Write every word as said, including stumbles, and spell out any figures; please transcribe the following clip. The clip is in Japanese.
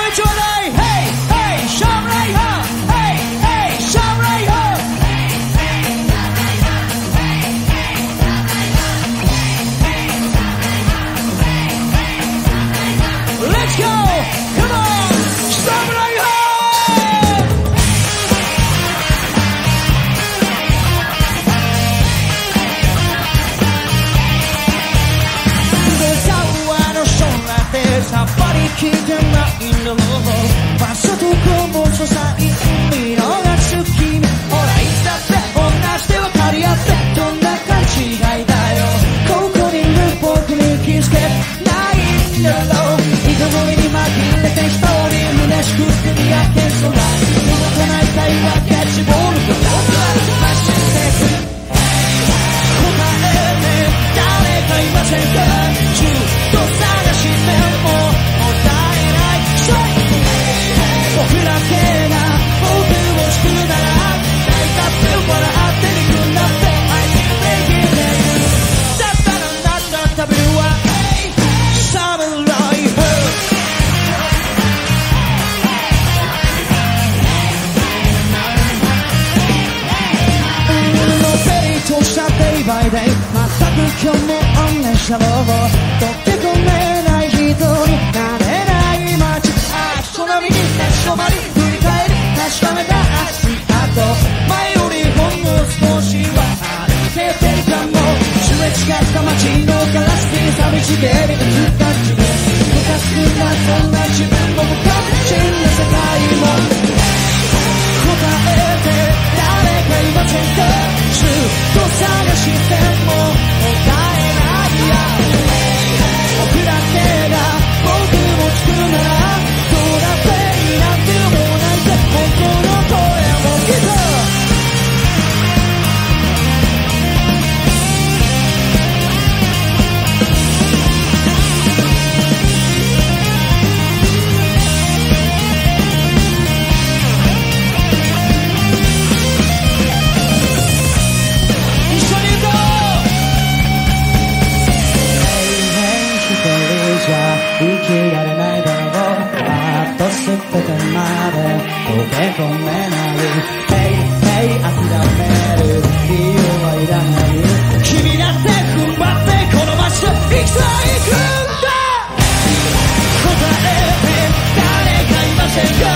ちょうだい Hey Hey シャムライハー Hey Hey シャムライハー Let's go Come on シャムライハーさっぱり聞いてないんだろう場所とこも所さい見逃す君ほらいつだって同じで分かり合ってどんな勘違いだよここにいる僕に気づけないんだろう糸の目に紛れて一人虚しくて見分けそうな見事ない会話キャッチボールとラブラブマシンテク答えて誰かいませんかずっと探しても僕らけが僕を救うなら誰かって笑っていくんだって I can make it happen だったらなんだったビルはサムライフのペリとしたデイバイデイ全く今日も同じだろう溶け込めない人になれない街空に立ち止まり振り返り確かめた足跡前よりほんの少しは歩けてるかもすれ違った街のガラスに寂しげに映った自分ムカつくなそんな自分も無関心な世界も答えて誰かいませんかずっと探しても答えないや僕らけが僕を作るなら生きられないだろうあっと捨ててまで溶け込めない Hey Hey 諦める理由はいらない君だって踏ん張ってこの街で生きていくんだ答えて誰かいませんか